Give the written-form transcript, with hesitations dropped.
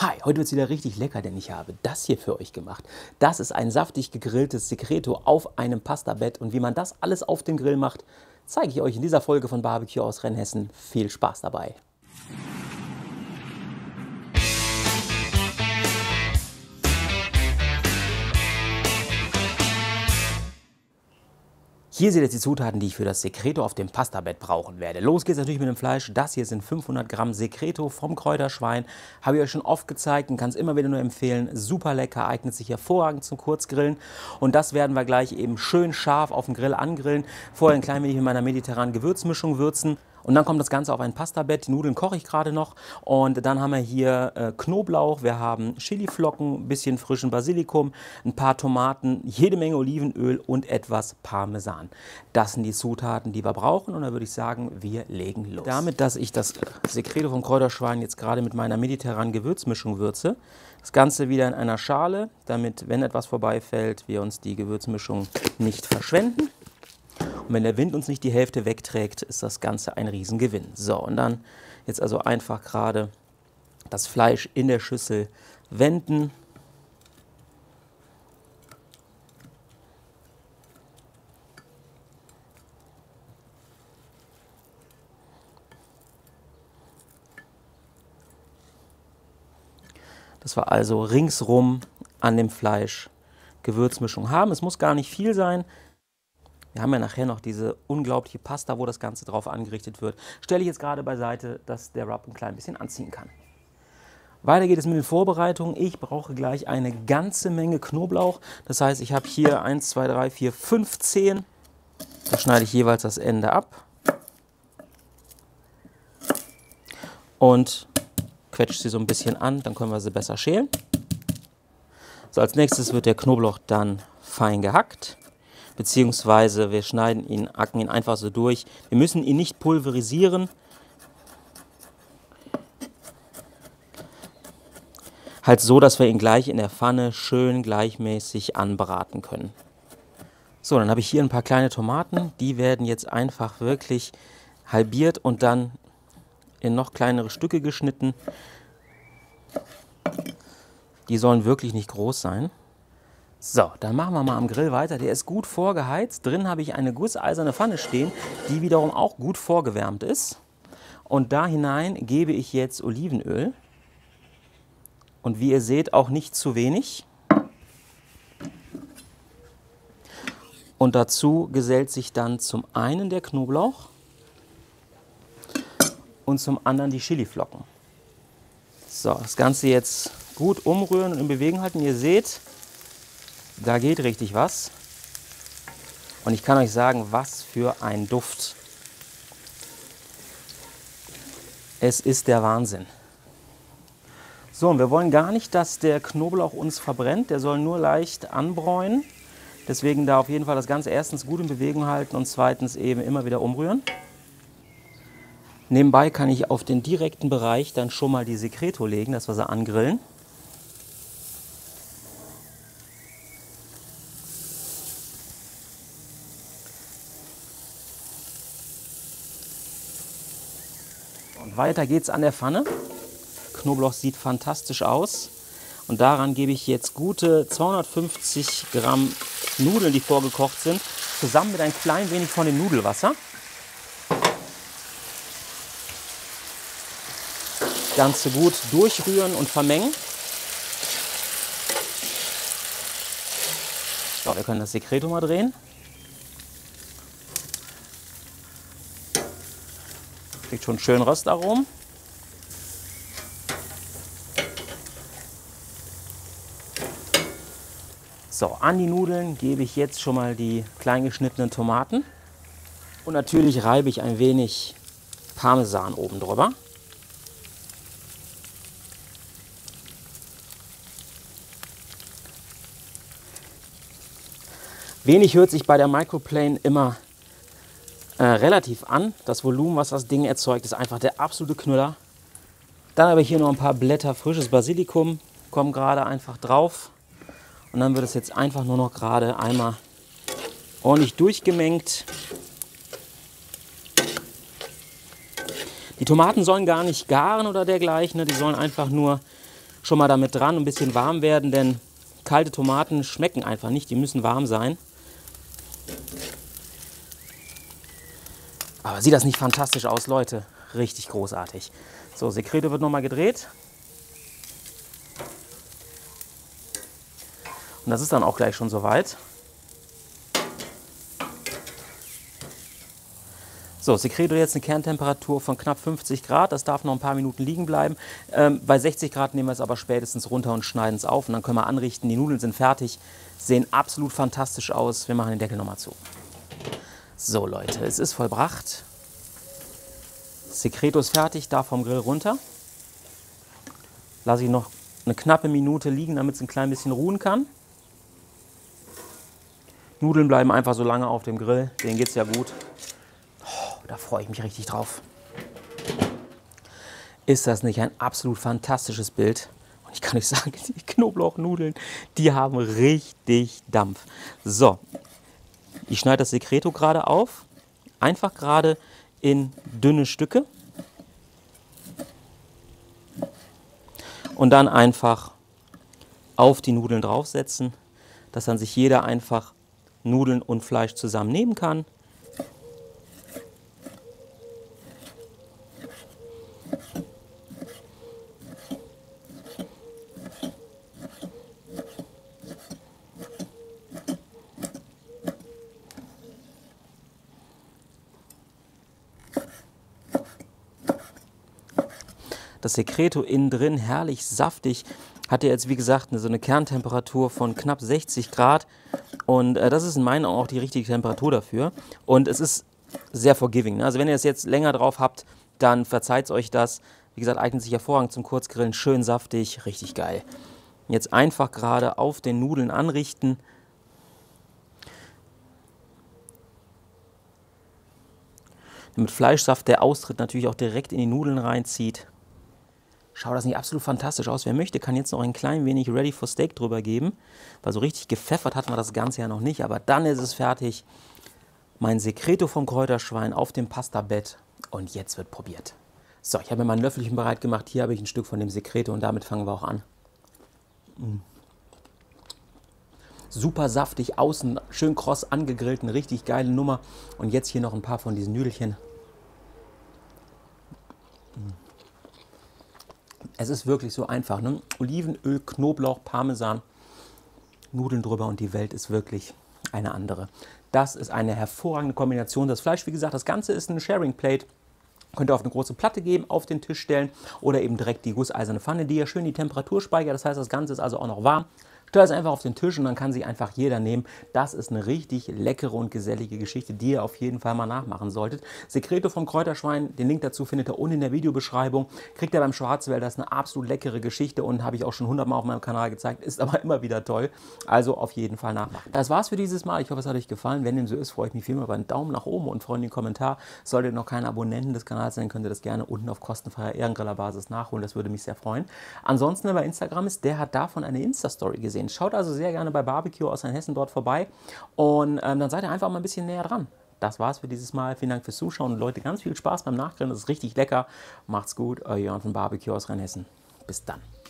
Hi, heute wird es wieder richtig lecker, denn ich habe das hier für euch gemacht. Das ist ein saftig gegrilltes Secreto auf einem Pastabett und wie man das alles auf dem Grill macht, zeige ich euch in dieser Folge von Barbecue aus Rheinhessen. Viel Spaß dabei! Hier seht ihr jetzt die Zutaten, die ich für das Secreto auf dem Pastabett brauchen werde. Los geht's natürlich mit dem Fleisch. Das hier sind 500 Gramm Secreto vom Kräuterschwein. Habe ich euch schon oft gezeigt und kann es immer wieder nur empfehlen. Super lecker, eignet sich hervorragend zum Kurzgrillen. Und das werden wir gleich eben schön scharf auf dem Grill angrillen. Vorher ein klein wenig mit meiner mediterranen Gewürzmischung würzen. Und dann kommt das Ganze auf ein Pastabett. Die Nudeln koche ich gerade noch. Und dann haben wir hier Knoblauch, wir haben Chiliflocken, ein bisschen frischen Basilikum, ein paar Tomaten, jede Menge Olivenöl und etwas Parmesan. Das sind die Zutaten, die wir brauchen. Und dann würde ich sagen, wir legen los. Damit, dass ich das Secreto vom Kräuterschwein jetzt gerade mit meiner mediterranen Gewürzmischung würze, das Ganze wieder in einer Schale, damit, wenn etwas vorbeifällt, wir uns die Gewürzmischung nicht verschwenden. Und wenn der Wind uns nicht die Hälfte wegträgt, ist das Ganze ein Riesengewinn. So, und dann jetzt also einfach gerade das Fleisch in der Schüssel wenden. Dass wir also ringsrum an dem Fleisch Gewürzmischung haben. Es muss gar nicht viel sein. Wir haben ja nachher noch diese unglaubliche Pasta, wo das Ganze drauf angerichtet wird. Stelle ich jetzt gerade beiseite, dass der Rub ein klein bisschen anziehen kann. Weiter geht es mit den Vorbereitungen. Ich brauche gleich eine ganze Menge Knoblauch. Das heißt, ich habe hier 1, 2, 3, 4, 5 Zehen. Da schneide ich jeweils das Ende ab. Und quetsche sie so ein bisschen an, dann können wir sie besser schälen. So, als nächstes wird der Knoblauch dann fein gehackt. Beziehungsweise wir hacken ihn einfach so durch. Wir müssen ihn nicht pulverisieren. Halt so, dass wir ihn gleich in der Pfanne schön gleichmäßig anbraten können. So, dann habe ich hier ein paar kleine Tomaten. Die werden jetzt einfach wirklich halbiert und dann in noch kleinere Stücke geschnitten. Die sollen wirklich nicht groß sein. So, dann machen wir mal am Grill weiter. Der ist gut vorgeheizt. Drin habe ich eine gusseiserne Pfanne stehen, die wiederum auch gut vorgewärmt ist. Und da hinein gebe ich jetzt Olivenöl. Und wie ihr seht, auch nicht zu wenig. Und dazu gesellt sich dann zum einen der Knoblauch und zum anderen die Chiliflocken. So, das Ganze jetzt gut umrühren und in Bewegung halten. Ihr seht, da geht richtig was. Und ich kann euch sagen, was für ein Duft. Es ist der Wahnsinn. So, und wir wollen gar nicht, dass der Knoblauch uns verbrennt. Der soll nur leicht anbräunen. Deswegen da auf jeden Fall das Ganze erstens gut in Bewegung halten und zweitens eben immer wieder umrühren. Nebenbei kann ich auf den direkten Bereich dann schon mal die Secreto legen, dass wir sie angrillen. Und weiter geht's an der Pfanne. Knoblauch sieht fantastisch aus. Und daran gebe ich jetzt gute 250 Gramm Nudeln, die vorgekocht sind, zusammen mit ein klein wenig von dem Nudelwasser. Das Ganze gut durchrühren und vermengen. So, wir können das Secreto mal drehen. Kriegt schon schön Röstaromen. So, an die Nudeln gebe ich jetzt schon mal die klein geschnittenen Tomaten. Und natürlich reibe ich ein wenig Parmesan oben drüber. Wenig hört sich bei der Microplane immer relativ an. Das Volumen, was das Ding erzeugt, ist einfach der absolute Knüller. Dann habe ich hier noch ein paar Blätter frisches Basilikum, kommen gerade einfach drauf. Und dann wird es jetzt einfach nur noch gerade einmal ordentlich durchgemengt. Die Tomaten sollen gar nicht garen oder dergleichen, die sollen einfach nur schon mal damit dran, ein bisschen warm werden, denn kalte Tomaten schmecken einfach nicht, die müssen warm sein. Aber sieht das nicht fantastisch aus, Leute? Richtig großartig. So, Secreto wird nochmal gedreht. Und das ist dann auch gleich schon soweit. So, Secreto jetzt eine Kerntemperatur von knapp 50 Grad. Das darf noch ein paar Minuten liegen bleiben. Bei 60 Grad nehmen wir es aber spätestens runter und schneiden es auf. Und dann können wir anrichten. Die Nudeln sind fertig. Sehen absolut fantastisch aus. Wir machen den Deckel nochmal zu. So, Leute, es ist vollbracht. Secreto ist fertig, darf vom Grill runter. Lasse ich noch eine knappe Minute liegen, damit es ein klein bisschen ruhen kann. Nudeln bleiben einfach so lange auf dem Grill. Denen geht es ja gut. Da freue ich mich richtig drauf. Ist das nicht ein absolut fantastisches Bild? Und ich kann euch sagen, die Knoblauchnudeln, die haben richtig Dampf. So, ich schneide das Secreto gerade auf. Einfach gerade in dünne Stücke. Und dann einfach auf die Nudeln draufsetzen, dass dann sich jeder einfach Nudeln und Fleisch zusammen nehmen kann. Das Secreto innen drin herrlich saftig. Hat ja jetzt, wie gesagt, so eine Kerntemperatur von knapp 60 Grad. Und das ist in meinen Augen auch die richtige Temperatur dafür. Und es ist sehr forgiving. Ne? Also wenn ihr es jetzt länger drauf habt, dann verzeiht euch das. Wie gesagt, eignet sich hervorragend zum Kurzgrillen. Schön saftig, richtig geil. Jetzt einfach gerade auf den Nudeln anrichten. Damit Fleischsaft, der austritt, natürlich auch direkt in die Nudeln reinzieht. Schaut das nicht absolut fantastisch aus? Wer möchte, kann jetzt noch ein klein wenig Ready for Steak drüber geben. Weil so richtig gepfeffert hatten wir das Ganze ja noch nicht. Aber dann ist es fertig. Mein Secreto vom Kräuterschwein auf dem Pastabett. Und jetzt wird probiert. So, ich habe mir mal ein Löffelchen bereit gemacht. Hier habe ich ein Stück von dem Secreto und damit fangen wir auch an. Super saftig, außen schön kross angegrillt. Eine richtig geile Nummer. Und jetzt hier noch ein paar von diesen Nüdelchen. Es ist wirklich so einfach. Ne? Olivenöl, Knoblauch, Parmesan, Nudeln drüber und die Welt ist wirklich eine andere. Das ist eine hervorragende Kombination. Das Fleisch, wie gesagt, das Ganze ist eine Sharing Plate. Könnt ihr auf eine große Platte geben, auf den Tisch stellen oder eben direkt die gusseiserne Pfanne, die ja schön die Temperatur speichert. Das heißt, das Ganze ist also auch noch warm. Stellt es einfach auf den Tisch und dann kann sich einfach jeder nehmen. Das ist eine richtig leckere und gesellige Geschichte, die ihr auf jeden Fall mal nachmachen solltet. Secreto vom Kräuterschwein, den Link dazu findet ihr unten in der Videobeschreibung. Kriegt ihr beim Schwarzwälder, das ist eine absolut leckere Geschichte und habe ich auch schon 100-mal auf meinem Kanal gezeigt, ist aber immer wieder toll. Also auf jeden Fall nachmachen. Das war's für dieses Mal. Ich hoffe, es hat euch gefallen. Wenn dem so ist, freue ich mich vielmehr über einen Daumen nach oben und freue mich den Kommentar. Solltet ihr noch keine Abonnenten des Kanals sein, könnt ihr das gerne unten auf kostenfreier Ehrengriller-Basis nachholen. Das würde mich sehr freuen. Ansonsten, bei Instagram ist, der hat davon eine Insta-Story gesehen. Schaut also sehr gerne bei Barbecue aus Hessen dort vorbei und dann seid ihr einfach mal ein bisschen näher dran. Das war's für dieses Mal. Vielen Dank fürs Zuschauen und Leute, ganz viel Spaß beim Nachgrillen. Das ist richtig lecker. Macht's gut, euer Jörn von Barbecue aus Rheinhessen. Bis dann.